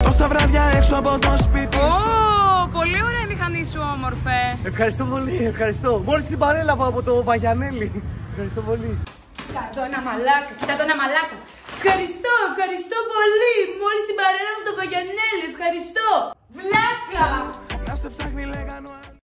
Τόσα βράδια έξω από το σπίτι σου. Πολύ ωραία η μηχανή σου, όμορφε. Ευχαριστώ πολύ, ευχαριστώ. Μόλις την παρέλαβα από το Βαγιανέλη. Ευχαριστώ πολύ. Κοίτα το ένα μαλάκα, κοίτα το ένα μαλάκα. Ευχαριστώ, ευχαριστώ πολύ. Μόλις την παρέλαβα από το Βαγιανέλη, ευχαριστώ. Βλάκα. Να σε ψάχνει λέγανε